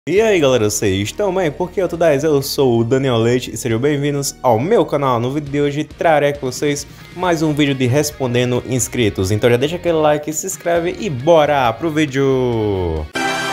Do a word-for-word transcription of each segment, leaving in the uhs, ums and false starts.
E aí galera, vocês estão bem? Porque eu tô dez, eu sou o Daniel Leite e sejam bem-vindos ao meu canal. No vídeo de hoje trarei com vocês mais um vídeo de respondendo inscritos. Então já deixa aquele like, se inscreve e bora pro vídeo!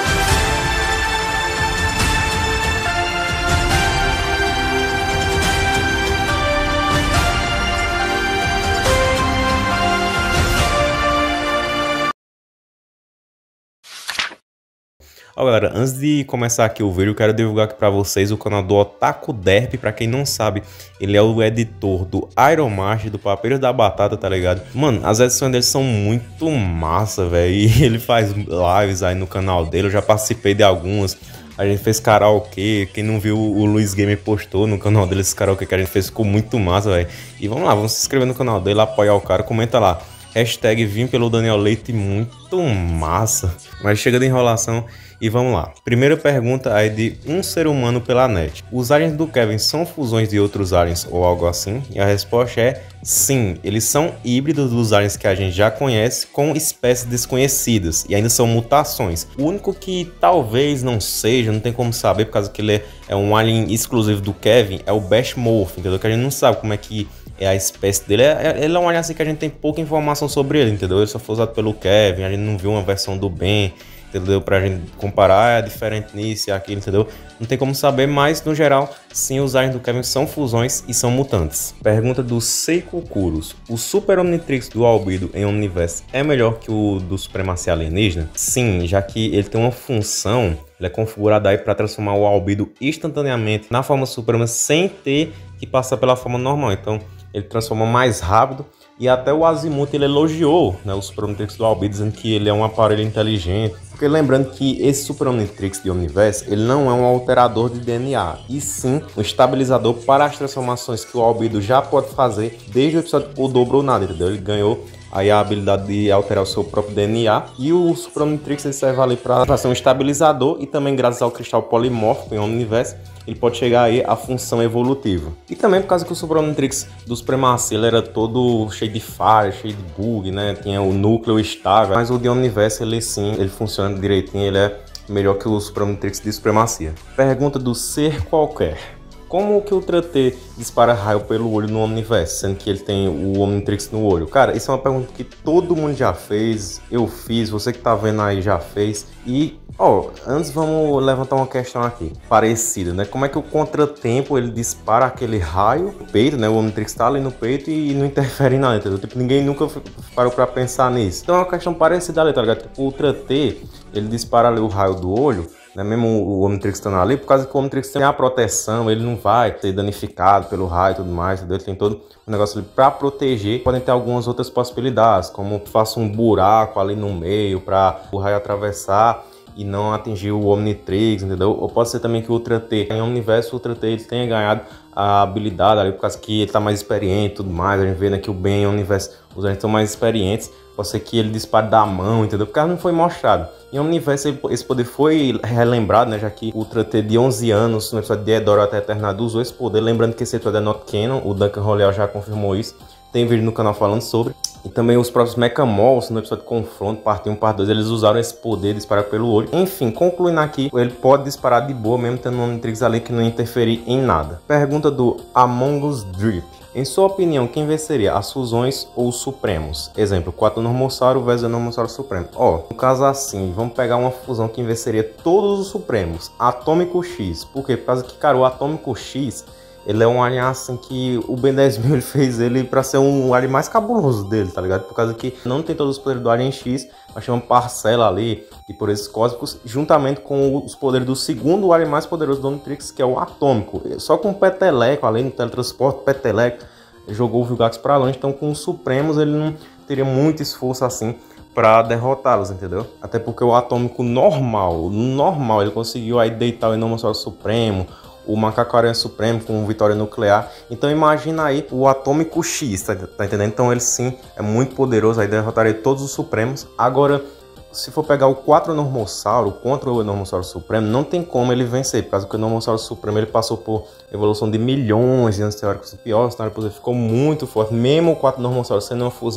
Ó galera, antes de começar aqui o vídeo, eu quero divulgar aqui pra vocês o canal do Otaku Derp. Pra quem não sabe, ele é o editor do Iron Master, do Papeiros da Batata, tá ligado? Mano, as edições dele são muito massa, velho. E ele faz lives aí no canal dele, eu já participei de algumas. A gente fez karaokê, quem não viu o Luiz Game postou no canal dele esse karaokê que a gente fez, ficou muito massa, velho. E vamos lá, vamos se inscrever no canal dele, apoiar o cara, comenta lá. Hashtag vim pelo Daniel Leite, muito massa. Mas chega de enrolação e vamos lá. Primeira pergunta é de um ser humano pela net. Os aliens do Kevin são fusões de outros aliens ou algo assim? E a resposta é sim. Eles são híbridos dos aliens que a gente já conhece com espécies desconhecidas. E ainda são mutações. O único que talvez não seja, não tem como saber, por causa que ele é um alien exclusivo do Kevin, é o Bashmorph, entendeu? Que a gente não sabe como é que é a espécie dele. É, ele é um alien assim que a gente tem pouca informação sobre ele, entendeu? Ele só foi usado pelo Kevin, a gente não viu uma versão do Ben, entendeu? Pra gente comparar, é diferente nisso e aquilo, entendeu? Não tem como saber, mas no geral, sim, os aliens do Kevin são fusões e são mutantes. Pergunta do Seiko Kuros: o Super Omnitrix do Albedo em Omniverse é melhor que o do Supremacia Alienígena? Sim, já que ele tem uma função, ele é configurado aí para transformar o Albedo instantaneamente na forma suprema sem ter que passar pela forma normal. Então, ele transforma mais rápido. E até o Azimuth ele elogiou, né, o Super Omnitrix do Albedo, dizendo que ele é um aparelho inteligente. Porque lembrando que esse Super Omnitrix de Omniverse, ele não é um alterador de D N A, e sim um estabilizador para as transformações que o Albedo já pode fazer desde o episódio O Dobro ou Nada, entendeu? Ele ganhou aí a habilidade de alterar o seu próprio D N A, e o Super Omnitrix ele serve ali para ser um estabilizador, e também graças ao cristal polimórfico em Omniverse, ele pode chegar aí à função evolutiva. E também por causa que o Super Omnitrix do Supremacia ele era todo cheio de falha, cheio de bug, né? Tinha o núcleo estável, mas o de Omniverse ele sim, ele funciona direitinho, ele é melhor que o Super Omnitrix de Supremacia. Pergunta do Ser Qualquer: como que o Ultra T dispara raio pelo olho no Omniverse, sendo que ele tem o Omnitrix no olho? Cara, isso é uma pergunta que todo mundo já fez, eu fiz, você que tá vendo aí já fez. E, ó, antes vamos levantar uma questão aqui, parecida, né? Como é que o contratempo, ele dispara aquele raio no peito, né? O Omnitrix tá ali no peito e não interfere em nada, entendeu? Tipo, ninguém nunca parou pra pensar nisso. Então é uma questão parecida ali, tá ligado? Tipo, o Ultra T, ele dispara ali o raio do olho, né? Mesmo o Omnitrix estando ali, por causa que o Omnitrix tem a proteção, ele não vai ser danificado pelo raio e tudo mais, entendeu? Ele tem todo um negócio ali para proteger. Podem ter algumas outras possibilidades, como faça um buraco ali no meio para o raio atravessar e não atingir o Omnitrix, entendeu? Ou pode ser também que o Ultra T, em Omniverse, o Ultra T ele tenha ganhado a habilidade ali, por causa que ele tá mais experiente e tudo mais. A gente vê, né, que o Ben em Omniverse, os agentes são mais experientes. Pode ser que ele dispare da mão, entendeu? Porque não foi mostrado. Em Omniverse esse poder foi relembrado, né? Já que o Ultra T de onze anos, no episódio de Edora até Eternado, usou esse poder. Lembrando que esse episódio é not canon, o Duncan Roleal já confirmou isso. Tem vídeo no canal falando sobre. E também os próprios Mechamols, no episódio de Confronto, parte um, parte dois, eles usaram esse poder de disparar pelo olho. Enfim, concluindo aqui, ele pode disparar de boa, mesmo tendo um Omnitrix ali que não interferir em nada. Pergunta do Among Us Drip: em sua opinião, quem venceria, as fusões ou os Supremos? Exemplo, quatro Normossauro versus o Normossauro Supremo. Ó, no caso assim, vamos pegar uma fusão que venceria todos os Supremos. Atômico X. Por quê? Por causa que, cara, o Atômico X, ele é um alien assim que o Ben dez mil ele fez ele pra ser um alien mais cabuloso dele, tá ligado? Por causa que não tem todos os poderes do Alien X, mas tem uma parcela ali de poderes cósmicos, juntamente com os poderes do segundo alien mais poderoso do Omnitrix, que é o Atômico. Só com o Peteleco, além do teletransporte, Peteleco jogou o Vilgax pra longe, então com os Supremos ele não teria muito esforço assim para derrotá-los, entendeu? Até porque o Atômico normal, normal, ele conseguiu aí deitar o Enormossauro Supremo, o Macaco Aranha Supremo com vitória nuclear. Então imagina aí o Atômico X, tá, tá entendendo? Então ele sim é muito poderoso, aí derrotaria todos os Supremos. Agora, se for pegar o quatro Normossauro contra o Enormossauro Supremo, não tem como ele vencer, por causa que o Enormossauro Supremo ele passou por evolução de milhões de anos teóricos. O pior cenário, por exemplo, ficou muito forte. Mesmo o quatro Normossauro sendo uma fusão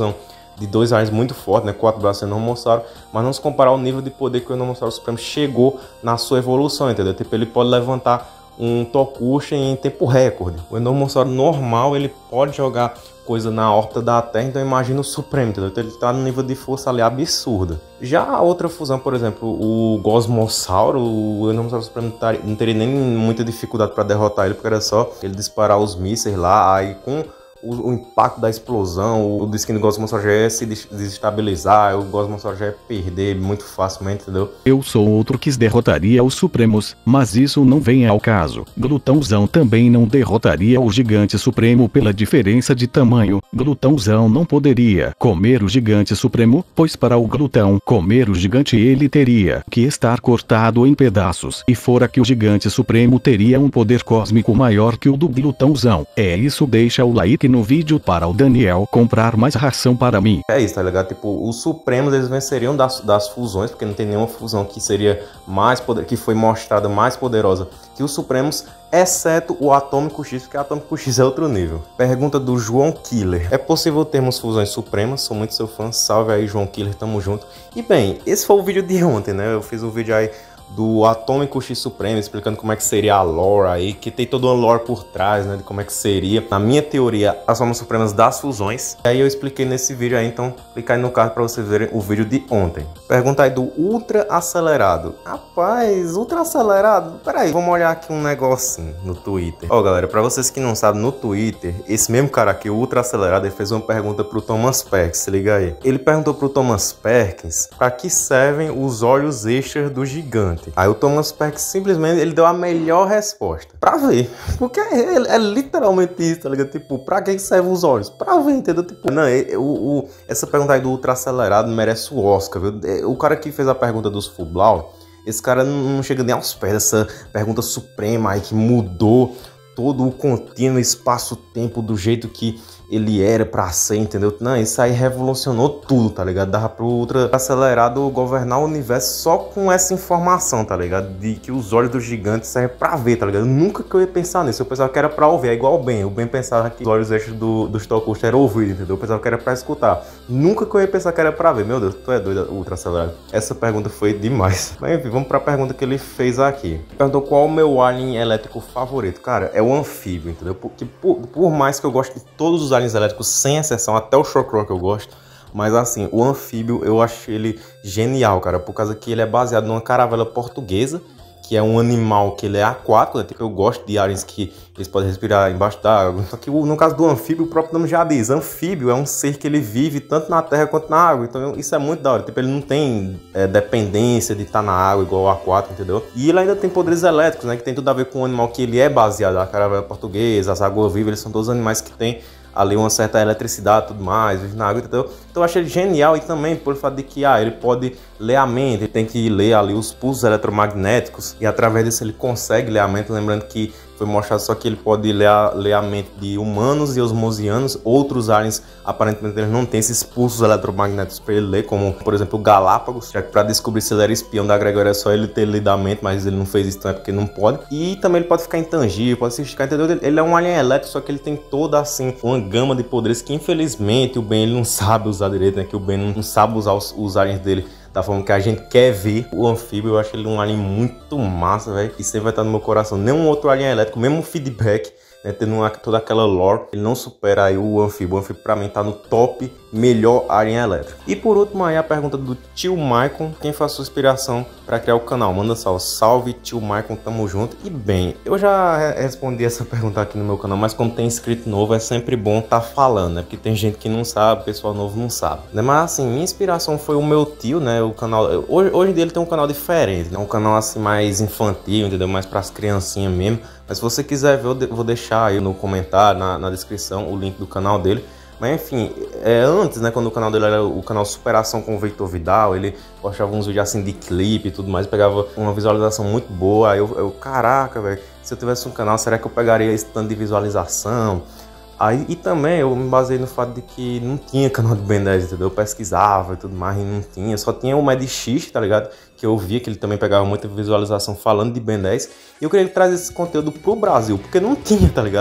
de dois aliens muito fortes, né? Quatro braços Enormossauro, mas não se comparar ao nível de poder que o Enormossauro Supremo chegou na sua evolução, entendeu? Tipo, ele pode levantar um Tokushin em tempo recorde. O Enormossauro normal, ele pode jogar coisa na órbita da Terra, então imagina o Supremo, entendeu? Então ele tá no nível de força ali absurda. Já a outra fusão, por exemplo, o Gosmossauro, o Enormossauro Supremo não teria nem muita dificuldade para derrotar ele, porque era só ele disparar os mísseis lá, aí com O, o impacto da explosão, o, o skin do Gosmossauro já ia se desestabilizar, o Gosmossauro já ia perder muito facilmente, entendeu? Eu sou outro que derrotaria os Supremos, mas isso não vem ao caso. Glutãozão também não derrotaria o Gigante Supremo pela diferença de tamanho. Glutãozão não poderia comer o Gigante Supremo, pois para o Glutão comer o Gigante ele teria que estar cortado em pedaços. E fora que o Gigante Supremo teria um poder cósmico maior que o do Glutãozão. É isso, deixa o like no vídeo para o Daniel comprar mais ração para mim. É isso, tá ligado? Tipo, os Supremos eles venceriam das, das fusões, porque não tem nenhuma fusão que seria mais poder, que foi mostrada mais poderosa que os Supremos, exceto o Atômico X, porque o Atômico X é outro nível. Pergunta do João Killer. É possível termos fusões supremas? Sou muito seu fã. Salve aí, João Killer, tamo junto. E bem, esse foi o vídeo de ontem, né? Eu fiz o vídeo aí do Atômico X Supremo, explicando como é que seria a lore aí, que tem toda uma lore por trás, né, de como é que seria, na minha teoria, as formas supremas das fusões. E aí eu expliquei nesse vídeo aí, então clica aí no card para vocês verem o vídeo de ontem. Pergunta aí do Ultra Acelerado. Rapaz, Ultra Acelerado? Peraí, vamos olhar aqui um negocinho no Twitter. Ó, galera, para vocês que não sabem, no Twitter, esse mesmo cara aqui, o Ultra Acelerado, ele fez uma pergunta pro Thomas Perkins, se liga aí. Ele perguntou pro Thomas Perkins para que servem os olhos extras do gigante. Aí o Thomas Perkins simplesmente ele deu a melhor resposta. Pra ver. Porque é, é literalmente isso, tá ligado? Tipo, pra que serve os olhos? Pra ver, entendeu? Tipo, não, é, o, o, essa pergunta aí do Ultra Acelerado merece o Oscar, viu? É, o cara que fez a pergunta dos Fublau, esse cara não, não chega nem aos pés dessa pergunta suprema aí que mudou todo o contínuo espaço-tempo do jeito que ele era pra ser, entendeu? Não, isso aí revolucionou tudo, tá ligado? Dava pro Ultra Acelerado governar o universo só com essa informação, tá ligado? De que os olhos do gigante servem pra ver, tá ligado? Nunca que eu ia pensar nisso. Eu pensava que era pra ouvir, é igual o Ben. O Ben pensava que os olhos extras do, dos Tokushin eram ouvidos, entendeu? Eu pensava que era pra escutar. Nunca que eu ia pensar que era pra ver. Meu Deus, tu é doido, Ultra Acelerado. Essa pergunta foi demais. Mas enfim, vamos pra pergunta que ele fez aqui. Perguntou qual é o meu alien elétrico favorito. Cara, é o anfíbio, entendeu? Porque por, por mais que eu goste de todos os aliens elétricos, sem exceção, até o Shockraw que eu gosto, mas assim, o anfíbio eu acho ele genial, cara, por causa que ele é baseado numa caravela portuguesa, que é um animal que ele é aquático, né? Tipo, eu gosto de aliens que eles podem respirar embaixo d'água, só que no caso do anfíbio, o próprio nome já diz, anfíbio é um ser que ele vive tanto na terra quanto na água, então isso é muito da hora, tipo, ele não tem é, dependência de estar na água igual o aquático, entendeu? E ele ainda tem poderes elétricos, né, que tem tudo a ver com o animal que ele é baseado, a caravela portuguesa, as águas-vivas, eles são todos animais que têm ali uma certa eletricidade e tudo mais, vive na água, entendeu? Então eu achei ele genial, e também pelo fato de que ah, ele pode ler a mente, ele tem que ler ali os pulsos eletromagnéticos, e através disso ele consegue ler a mente, lembrando que foi mostrado só que ele pode ler a, ler a mente de humanos e osmosianos, outros aliens aparentemente eles não têm esses pulsos eletromagnéticos para ele ler, como por exemplo o Galápagos, já que para descobrir se ele era espião da Gregória é só ele ter lido a mente, mas ele não fez isso, então é porque não pode. E também ele pode ficar intangível, pode se esticar, entendeu? Ele é um alien elétrico, só que ele tem toda assim uma gama de poderes que infelizmente o Ben ele não sabe usar direito, né? Que o Ben não sabe usar os, os aliens dele da forma que a gente quer ver. O anfíbio, eu acho ele um alien muito massa, velho, e sempre vai estar no meu coração. Nenhum outro alien elétrico, mesmo o Feedback, né, tendo uma, toda aquela lore, ele não supera aí o anfíbio. O anfíbio pra mim tá no top melhor alien elétrico. E por último aí a pergunta do tio Maicon, quem foi a sua inspiração para criar o canal? Manda salve, salve tio Maicon, tamo junto. E bem, eu já respondi essa pergunta aqui no meu canal, mas como tem inscrito novo é sempre bom tá falando, né, porque tem gente que não sabe, pessoal novo não sabe, né? Mas assim, minha inspiração foi o meu tio, né, o canal, hoje, hoje em dia ele tem um canal diferente, né, um canal assim mais infantil, entendeu, mais para as criancinhas mesmo. Mas se você quiser ver, eu vou deixar aí no comentário, na, na descrição, o link do canal dele. Mas enfim, é, antes, né, quando o canal dele era o canal Superação com o Victor Vidal, ele postava uns vídeos assim de clipe e tudo mais, pegava uma visualização muito boa. Aí eu, eu caraca, velho, se eu tivesse um canal, será que eu pegaria esse tanto de visualização? Aí, e também eu me baseei no fato de que não tinha canal de Ben dez, entendeu? Eu pesquisava e tudo mais e não tinha, só tinha o Mad X, tá ligado? Que eu via que ele também pegava muita visualização falando de Ben dez. E eu queria trazer esse conteúdo pro Brasil, porque não tinha, tá ligado?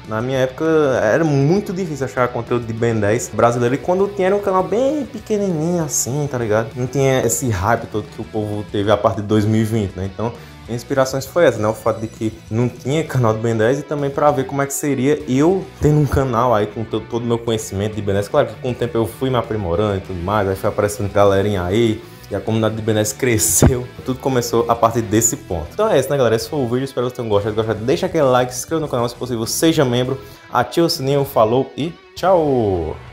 Na minha época era muito difícil achar conteúdo de Ben dez brasileiro. E quando tinha, era um canal bem pequenininho assim, tá ligado? Não tinha esse hype todo que o povo teve a partir de dois mil e vinte, né? Então, inspirações foi essa, né? O fato de que não tinha canal do Ben dez e também para ver como é que seria eu tendo um canal aí com todo o meu conhecimento de Ben dez. Claro que com o tempo eu fui me aprimorando e tudo mais, aí foi aparecendo galerinha aí. E a comunidade de Ben dez cresceu. Tudo começou a partir desse ponto. Então é isso, né, galera? Esse foi o vídeo. Espero que vocês tenham gostado. gostado. Deixa aquele like, se inscreva no canal se possível, seja membro, ativa o sininho, falou e tchau!